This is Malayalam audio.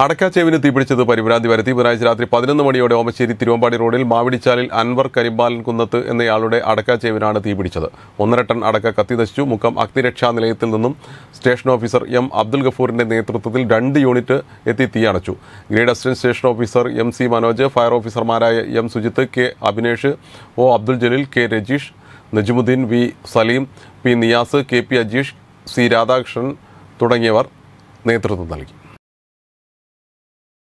അടക്കാച്ചേവിന് തീപിടിച്ചത് പരിഭ്രാന്തി വരുത്തി. ബുധനാഴ്ച രാത്രി 11 മണിയോടെ ഓമശ്ശേരി തിരുവമ്പാടി റോഡിൽ മാവിടിച്ചാലിൽ അൻവർ കരിമ്പാലൻ കുന്നത്ത് എന്നയാളുടെ അടക്കാച്ചേവിനാണ് തീപിടിച്ചത്. 1.5 ടൺ അടക്ക കത്തിനശിച്ചു. മുക്കം അഗ്നിരക്ഷാ നിലയത്തിൽ നിന്നും സ്റ്റേഷൻ ഓഫീസർ എം അബ്ദുൽ ഗഫൂറിന്റെ നേതൃത്വത്തിൽ 2 യൂണിറ്റ് എത്തി തീയണച്ചു. Grade assistant station officer M C Manoj, fire ഓഫീസർമാരായ M Sujith, K Abhinesh, O Abdul Jaleel, K Rajeesh, Najmuddeen, V Saleem, P Niyas, K P Ajeesh, C Radhakrishnan തുടങ്ങിയവർ നേതൃത്വം നൽകി.